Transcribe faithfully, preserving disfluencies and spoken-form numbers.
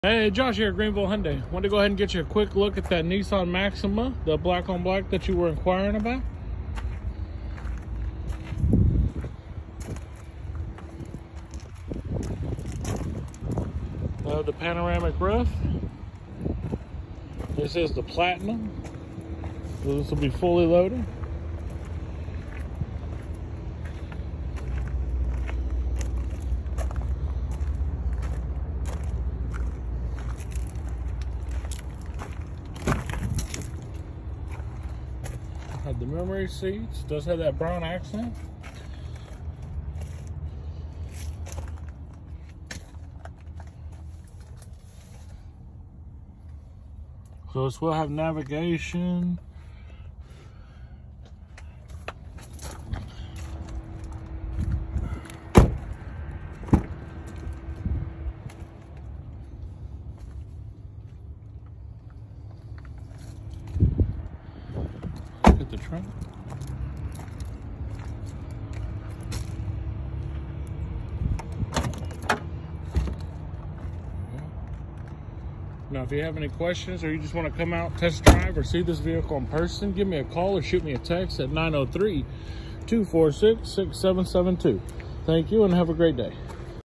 Hey, Josh here at Greenville Hyundai. Wanted to go ahead and get you a quick look at that Nissan Maxima, the black on black that you were inquiring about. Uh, the panoramic roof. This is the Platinum. So this will be fully loaded. Have the memory seats, does have that brown accent. So this will have navigation. Look at the trunk. Now, if you have any questions or you just want to come out, test drive, or see this vehicle in person, give me a call or shoot me a text at nine oh three, two four six, six seven seven two. Thank you and have a great day.